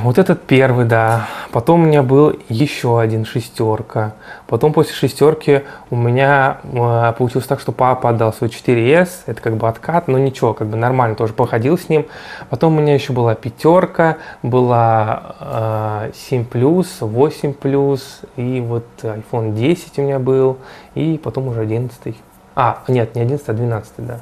Вот этот первый, да. Потом у меня был еще один шестерка. Потом после шестерки у меня получилось так, что папа отдал свой 4S. Это как бы откат, но ничего, как бы нормально тоже походил с ним. Потом у меня еще была пятерка, была 7 плюс, 8 плюс, и вот iPhone 10 у меня был, и потом уже 11. Нет, не 11, а 12, да.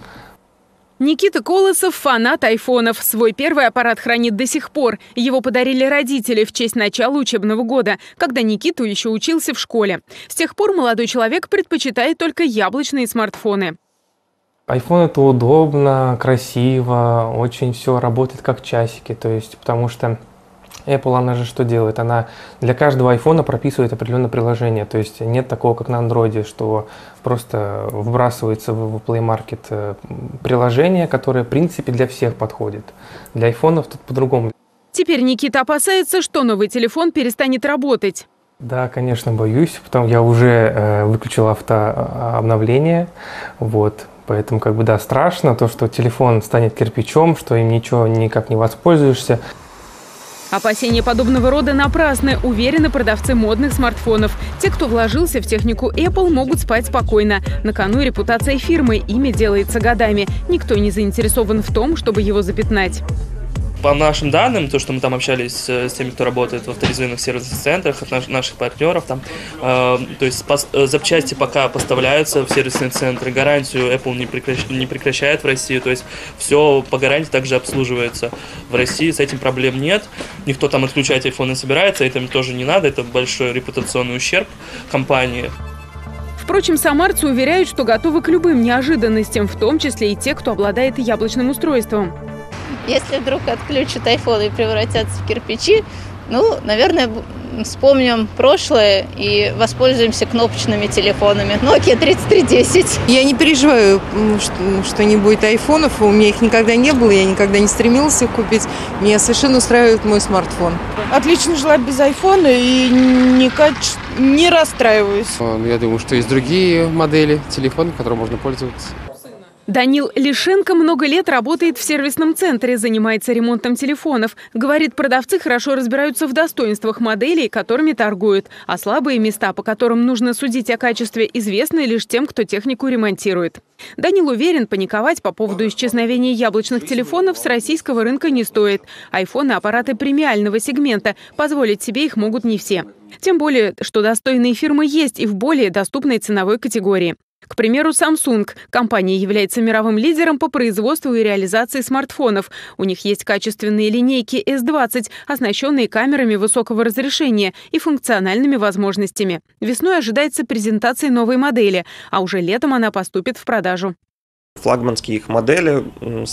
Никита Колосов – фанат айфонов. Свой первый аппарат хранит до сих пор. Его подарили родители в честь начала учебного года, когда Никита еще учился в школе. С тех пор молодой человек предпочитает только яблочные смартфоны. iPhone — это удобно, красиво, очень все работает как часики, то есть, потому что Apple, она же что делает? Она для каждого айфона прописывает определенное приложение. То есть нет такого, как на Android, что просто вбрасывается в Play Market приложение, которое, в принципе, для всех подходит. для айфонов тут по-другому. Теперь Никита опасается, что новый телефон перестанет работать. Да, конечно, боюсь. Потом я уже выключил автообновление. Вот. Поэтому, да, страшно, то, что телефон станет кирпичом, что им ничего никак не воспользуешься. Опасения подобного рода напрасны, уверены продавцы модных смартфонов. Те, кто вложился в технику Apple, могут спать спокойно. На кону репутация фирмы, имя делается годами. Никто не заинтересован в том, чтобы его запятнать. По нашим данным, то, что мы там общались с теми, кто работает в авторизованных сервисных центрах, наших партнеров, там, то есть запчасти пока поставляются в сервисные центры, гарантию Apple не прекращает в России, то есть все по гарантии также обслуживается в России, с этим проблем нет, никто там отключать iPhone не собирается, этим тоже не надо, это большой репутационный ущерб компании. Впрочем, самарцы уверяют, что готовы к любым неожиданностям, в том числе и те, кто обладает яблочным устройством. Если вдруг отключат iPhone и превратятся в кирпичи, наверное, вспомним прошлое и воспользуемся кнопочными телефонами. Nokia 3310. Я не переживаю, что не будет айфонов. У меня их никогда не было, я никогда не стремился их купить. Меня совершенно устраивает мой смартфон. Отлично жила без айфона и не расстраиваюсь. Я думаю, что есть другие модели телефонов, которыми можно пользоваться. Данил Лишенко много лет работает в сервисном центре, занимается ремонтом телефонов. Говорит, продавцы хорошо разбираются в достоинствах моделей, которыми торгуют. А слабые места, по которым нужно судить о качестве, известны лишь тем, кто технику ремонтирует. Данил уверен, паниковать по поводу исчезновения яблочных телефонов с российского рынка не стоит. Айфоны – аппараты премиального сегмента, позволить себе их могут не все. Тем более, что достойные фирмы есть и в более доступной ценовой категории. К примеру, Samsung. Компания является мировым лидером по производству и реализации смартфонов. У них есть качественные линейки S20, оснащенные камерами высокого разрешения и функциональными возможностями. Весной ожидается презентация новой модели, а уже летом она поступит в продажу. Флагманские их модели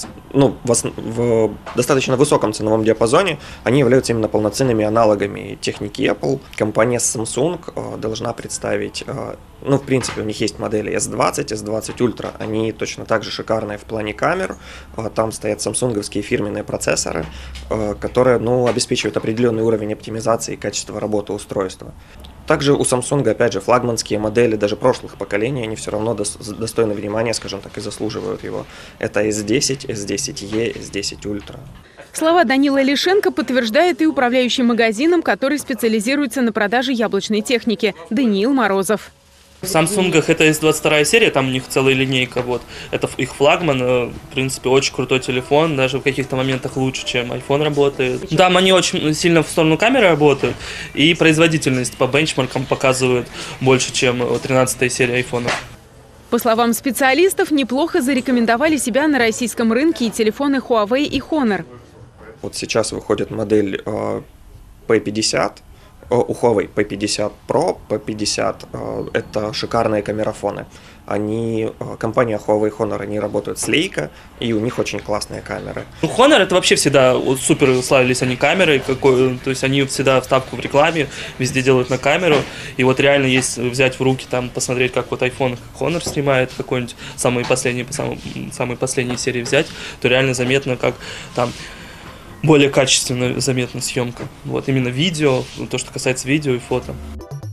в достаточно высоком ценовом диапазоне, они являются именно полноценными аналогами техники Apple. Компания Samsung должна представить, в принципе, у них есть модели S20, S20 Ultra, они точно так же шикарные в плане камер, там стоят самсунговские фирменные процессоры, которые обеспечивают определенный уровень оптимизации и качества работы устройства. Также у Samsung, опять же, флагманские модели даже прошлых поколений, они все равно достойны внимания, скажем так, и заслуживают его. Это S10, S10e, S10 Ultra. Слова Данила Лишенко подтверждает и управляющий магазином, который специализируется на продаже яблочной техники, Даниил Морозов. В Samsung это S22 серия, там у них целая линейка, это их флагман, в принципе, очень крутой телефон, даже в каких-то моментах лучше, чем iPhone работает. Там они очень сильно в сторону камеры работают, и производительность по бенчмаркам показывают больше, чем 13-я серия iPhone. По словам специалистов, неплохо зарекомендовали себя на российском рынке и телефоны Huawei и Honor. Вот сейчас выходит модель P50. У Huawei P50 Pro, P50 это шикарные камерофоны. Компания Huawei Honor, они работают с Leica, и у них очень классные камеры. Honor это вообще всегда супер славились они камерой, то есть они всегда вставку в рекламе, везде делают на камеру. И реально есть взять в руки, посмотреть, как iPhone Honor снимает, какой-нибудь самой последней серии взять, то реально заметно, как там более качественно заметна съемка. Именно видео, то, что касается видео и фото.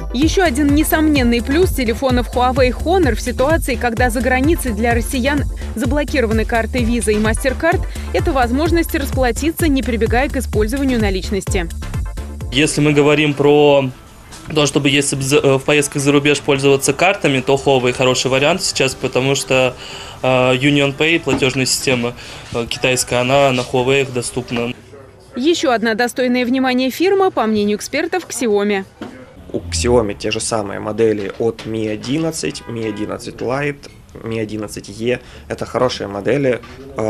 Еще один несомненный плюс телефонов Huawei Honor в ситуации, когда за границей для россиян заблокированы карты Visa и MasterCard, это возможность расплатиться, не прибегая к использованию наличности. Если мы говорим про то, чтобы если в поездках за рубеж пользоваться картами, то Huawei хороший вариант сейчас, потому что UnionPay, платежная система китайская, она на Huawei доступна. Еще одна достойная внимания фирма, по мнению экспертов, Xiaomi. У Xiaomi те же самые модели от Mi 11, Mi 11 Lite, Mi 11e. Это хорошие модели.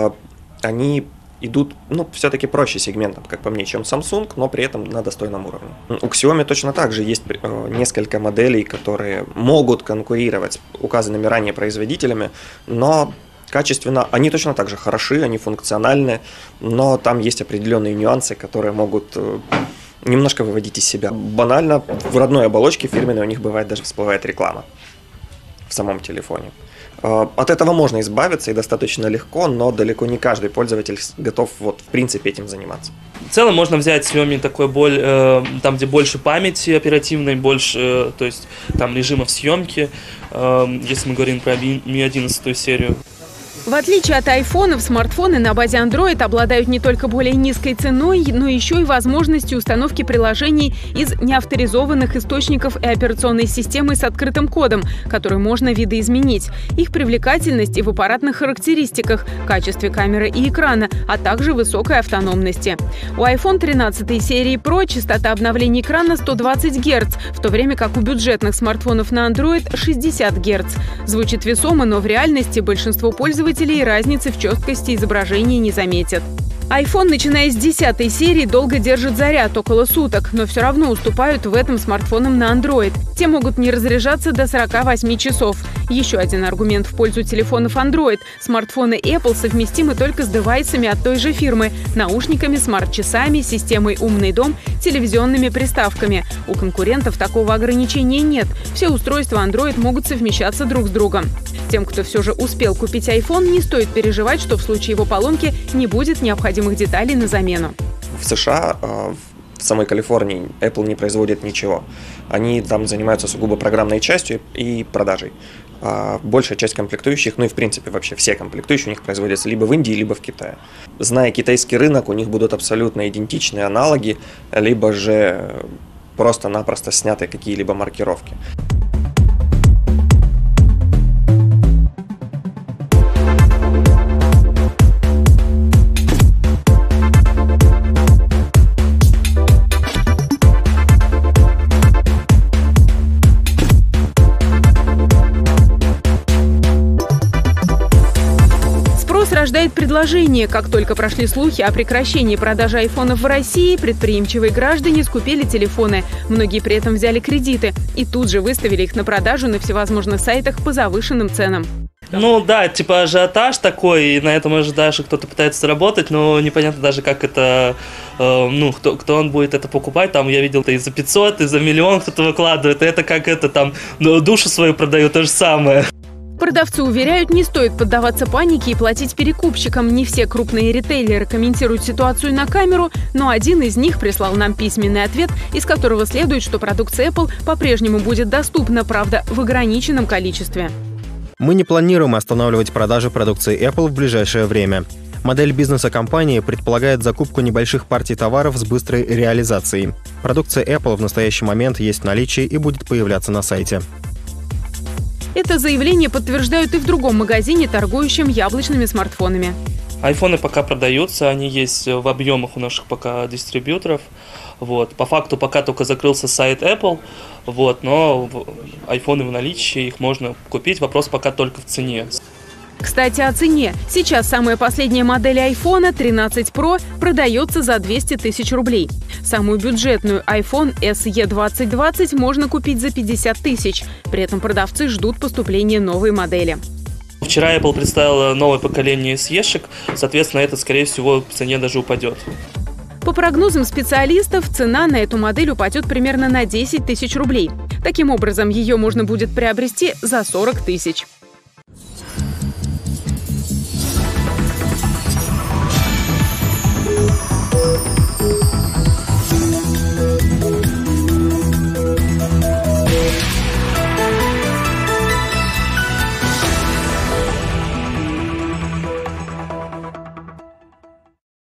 Они идут, все-таки проще сегментом, как по мне, чем Samsung, но при этом на достойном уровне. У Xiaomi точно так же есть несколько моделей, которые могут конкурировать с указанными ранее производителями, но качественно они точно так же хороши, они функциональны, но там есть определенные нюансы, которые могут немножко выводить из себя. Банально, в родной оболочке фирменной у них бывает даже всплывает реклама в самом телефоне. От этого можно избавиться и достаточно легко, но далеко не каждый пользователь готов в принципе этим заниматься. В целом можно взять Xiaomi такой там, где больше памяти оперативной, больше, то есть там режимов съемки, если мы говорим про Mi 11 серию. В отличие от айфонов, смартфоны на базе Android обладают не только более низкой ценой, но еще и возможностью установки приложений из неавторизованных источников и операционной системы с открытым кодом, который можно видоизменить. Их привлекательность и в аппаратных характеристиках, качестве камеры и экрана, а также высокой автономности. У iPhone 13 серии Pro частота обновления экрана 120 Гц, в то время как у бюджетных смартфонов на Android 60 Гц. Звучит весомо, но в реальности большинство пользователей разницы в четкости изображения не заметят. iPhone, начиная с 10 серии, долго держит заряд, около суток, но все равно уступают в этом смартфонам на Android. Те могут не разряжаться до 48 часов. Еще один аргумент в пользу телефонов Android. Смартфоны Apple совместимы только с девайсами от той же фирмы – наушниками, смарт-часами, системой «Умный дом», телевизионными приставками. У конкурентов такого ограничения нет. Все устройства Android могут совмещаться друг с другом. Тем, кто все же успел купить iPhone, не стоит переживать, что в случае его поломки не будет необходимых деталей на замену. В США, в самой Калифорнии, Apple не производит ничего. Они там занимаются сугубо программной частью и продажей. Большая часть комплектующих, и в принципе вообще все комплектующие у них производятся либо в Индии, либо в Китае. Зная китайский рынок, у них будут абсолютно идентичные аналоги, либо же просто-напросто сняты какие-либо маркировки. Рождает предложение. Как только прошли слухи о прекращении продажи айфонов в России, предприимчивые граждане скупили телефоны. Многие при этом взяли кредиты и тут же выставили их на продажу на всевозможных сайтах по завышенным ценам. Типа ажиотаж такой, и на этом ожидаешь, что кто-то пытается заработать, но непонятно даже, как это, кто он будет это покупать. Там я видел, и за 500, и за миллион кто-то выкладывает, и это как душу свою продает, то же самое. Продавцы уверяют, не стоит поддаваться панике и платить перекупщикам. Не все крупные ритейлеры комментируют ситуацию на камеру, но один из них прислал нам письменный ответ, из которого следует, что продукция Apple по-прежнему будет доступна, правда, в ограниченном количестве. Мы не планируем останавливать продажи продукции Apple в ближайшее время. Модель бизнеса компании предполагает закупку небольших партий товаров с быстрой реализацией. Продукция Apple в настоящий момент есть в наличии и будет появляться на сайте. Это заявление подтверждают и в другом магазине, торгующем яблочными смартфонами. Айфоны пока продаются, они есть в объемах у наших пока дистрибьюторов. По факту пока только закрылся сайт Apple, но айфоны в наличии, их можно купить. Вопрос пока только в цене. Кстати, о цене. Сейчас самая последняя модель iPhone 13 Pro продается за 200 тысяч рублей. Самую бюджетную iPhone SE 2020 можно купить за 50 тысяч. При этом продавцы ждут поступления новой модели. Вчера Apple представила новое поколение SE-шек, соответственно, это, скорее всего, в цене даже упадет. По прогнозам специалистов, цена на эту модель упадет примерно на 10 тысяч рублей. Таким образом, ее можно будет приобрести за 40 тысяч.